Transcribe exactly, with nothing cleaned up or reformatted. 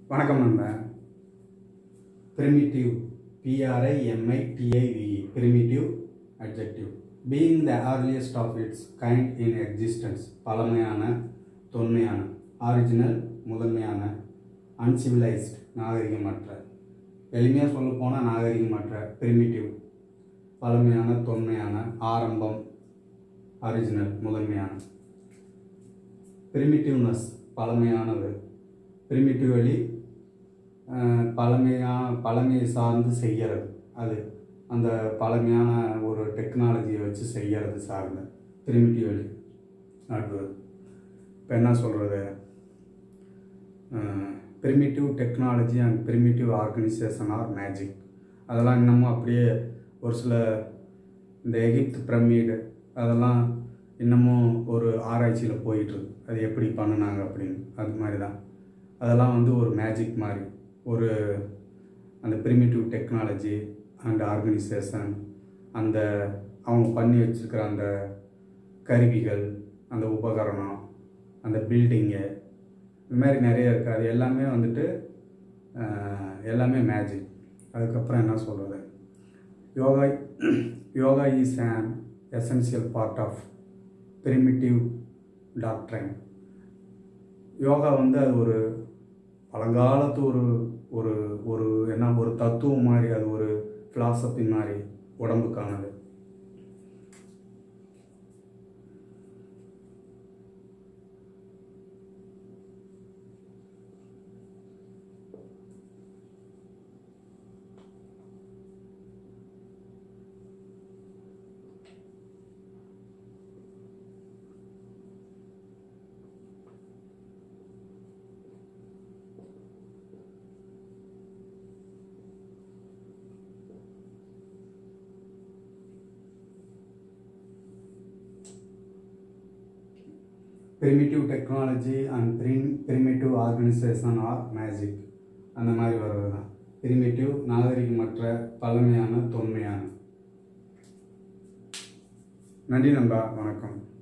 வணக்கம் நண்பா. primitive p r i m i t i v e primitive adjective being the earliest of its kind in existence பழமையான தொன்மையான original முதன்மையான uncivilized நாகரிகமற்ற எளிமையாக சொல்ல போனால் நாகரிகமற்ற primitive பழமையான தொன்மையான ஆரம்பம் original முதன்மையான primitiveness பழமையானது primitively பழமையான பழமையை சார்ந்து செய்கிறது அது அந்த பழமையான ஒரு டெக்னாலஜியை வச்சு செய்கிறது சார்ந்த primitively அடுத்தது இப்போ என்ன சொல்கிறது primitive technology and primitive organization are magic அதெல்லாம் இன்னமும் அப்படியே ஒரு சில இந்த எகிப்து பிரமிடு அதெல்லாம் இன்னமும் ஒரு ஆராய்ச்சியில் போயிட்டுருக்கு அது எப்படி பண்ணினாங்க அப்படின்னு அது மாதிரி தான் அதெல்லாம் வந்து ஒரு மேஜிக் மாதிரி ஒரு அந்த ப்ரிமிட்டிவ் டெக்னாலஜி அண்ட் ஆர்கனைசேஷன் அந்த அவங்க பண்ணி வச்சுருக்கிற அந்த கருவிகள் அந்த உபகரணம் அந்த பில்டிங்கு இந்த மாதிரி நிறைய இருக்குது அது எல்லாமே வந்துட்டு எல்லாமே மேஜிக். அதுக்கப்புறம் என்ன சொல்கிறது yoga yoga is an essential part of primitive doctrine. Yoga வந்து அது ஒரு பழங்காலத்து ஒரு ஒரு ஒரு என்ன ஒரு தத்துவம் மாதிரி அது ஒரு ஃபிலாசபி மாதிரி உடம்புக்கானது. primitive technology and primitive organization are magic அந்த மாதிரி வர்றது தான் primitive நாகரிகமற்ற பழமையான தொன்மையான. நன்றி நண்பா, வணக்கம்.